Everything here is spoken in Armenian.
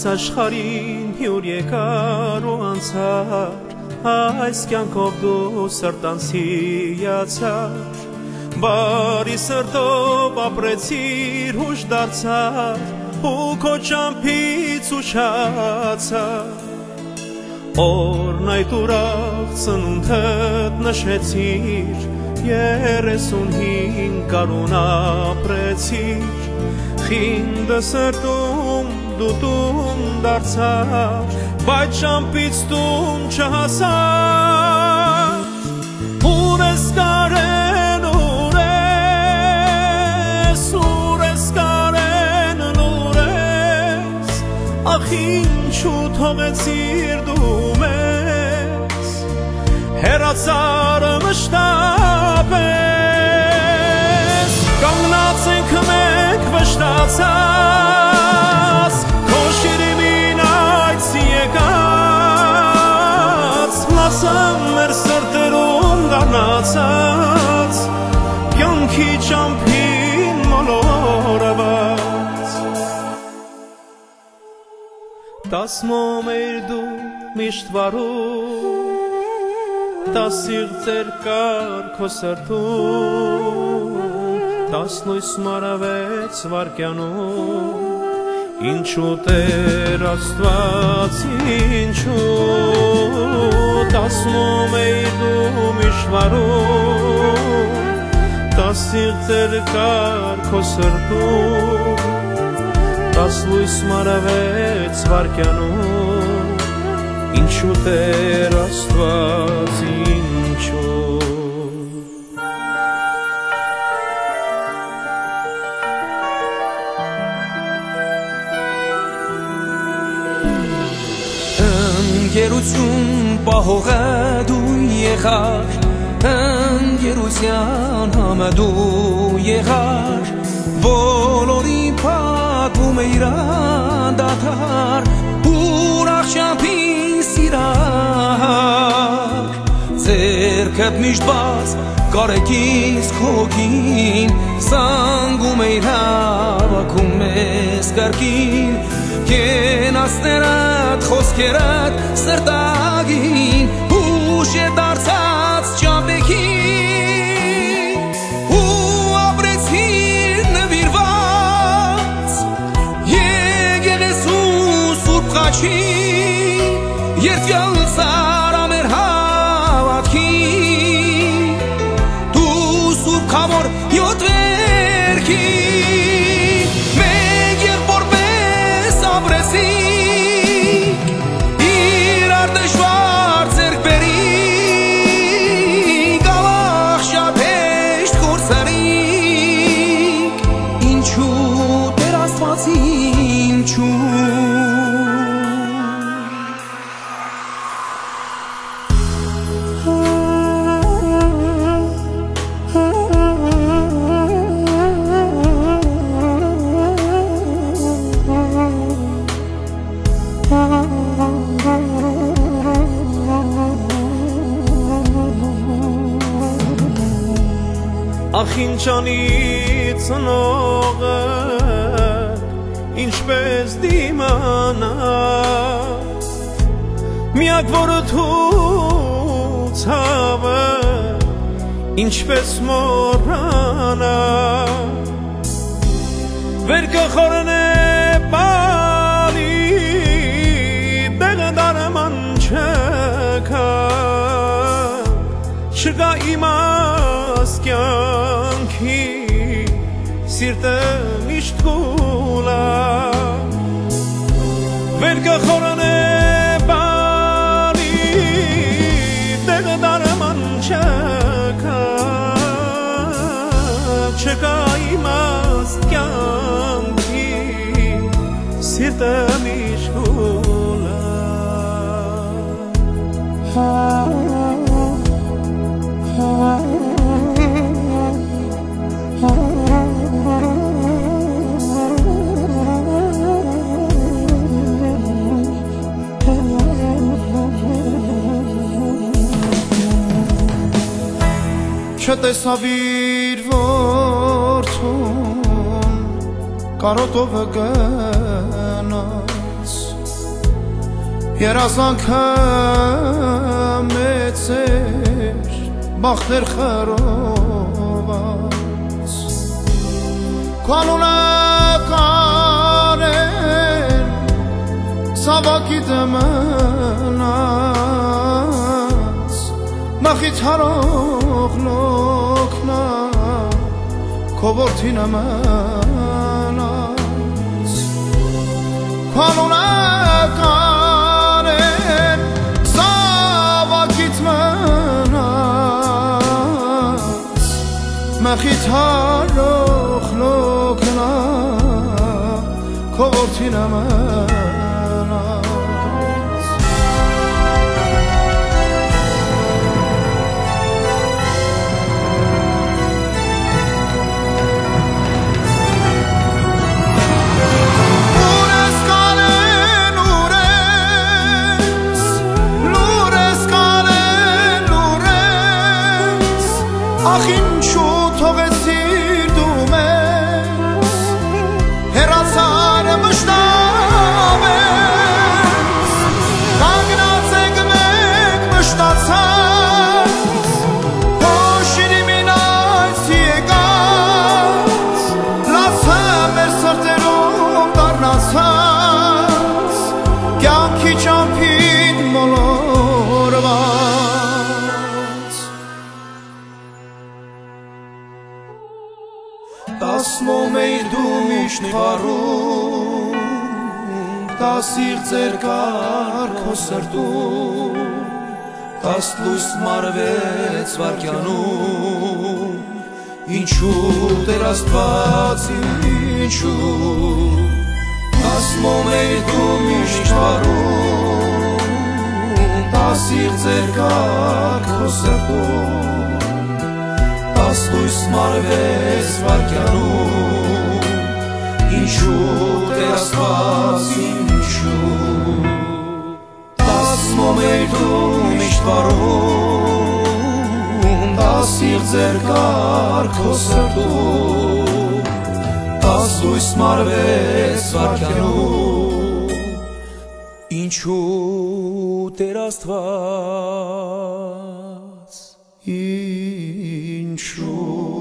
աշխարհին հյուր եկար ու անցար, այս կյանքով դու սրտանց հիացար, բարի սրտով ապրեցիր, հուշ դարձար, ու քո ճամփից ուշացար, օրն այդ ուրախ ծնունդդ նշեցիր, 35 տարի ապրեցիր, խինդը սրտում դու տուն դարձար, բայց ճամփից տուն չհասար, ուր ես կարեն, ուր ես կարեն, ուր ես, ախ ինչու թողեցիր դու մեզ, հեռացար մշտապես, կանգնած ենք մենք վշտացած, քո շիրիմին այց եկած, լասամ մեր սրտերում դառնացած, կյանքի ճամփին մոլորված, տասմում էր դու միշտ վարում, տասիրձեր կար քո սրտում, 16 վայրկյանում, ինչու Տեր Աստված, ինչու, տասնում էի դու միշտ վարում, տասիրձեր կար քո սրտում, 16 վայրկյանում, ինչու Տեր Աստված, ինչու Ընկերություն պահողը դու եղար, ընկերության համը դու եղար, բոլորի պատվում էիր անդադար, ուրախ ճամփին սիրար, ձեռքդ միշտ բաց կարեկից քոքին, սանգում էիր հավաքում ես կրկին, կենացներդ խոսքերդ սրտագին, հուշ է դարձած ճամփեքին, ու ապրեցիր նվիրված, եկեղեցու սուրբ խաչին, երդյալ սարա մեր հավատքին, դու սուրբ քամոր յոթ վերքին, մենք եղբոր ապրեցինք, իրար դժվար ձեռք բերինք, ավաղ շատ հեշտ կորցրինք, ինչու Տեր Աստված, ինչու Ախ ինչ անի ծնողը, ինչպես դիմանա, միակ որդու ցավը, ինչպես մոռանա, վերքը խորնե բարի, դեղը դարման չկա, չկա իմաս կյանքի, սիրտը միշտ կուլա, վերքը խորնե բարի, դեղը դարման չկա, չկա իմաս կյանքի, սիրտը միշտ կուլա. Չտեսավ իր որդուն կարոտով գնաց երազանքը մեծ էր բախտեր խռոված քո անունը կանեն սավակի դմնաց մախիթարող լոքնա քո որդին մնաց քո անունը կանեն սավակիդ մնաց մախիթարող լոքնա քո որդին մնաց Ախ ինչու թողեցիր դու մեզ հեռացար մշտապես կանգնած ենք մենք մշտացած փոշինի մինայց եկած լացը մեր սրտերում դառնացած կյանքի ճամփին մոլորված Տասմում էիր դու միշտ վարում Տասիրտ ձեր կար քո սրտում Տասլույս մարվեց վարկյանում Ինչու Տեր Աստված ինչու Տասմում էիր դու միշտ վարում Տասիրտ ձեր կար քո սրտում Տասլույս մարվեց վարկյանում Ինչու Տեր Աստված ինչու Տասմում էիր դու միշտ վարում Տասիրտ ձեր կար քո սրտում Տասլույս մարվեց վարկյանում Ինչու Տեր Աստված Ինչու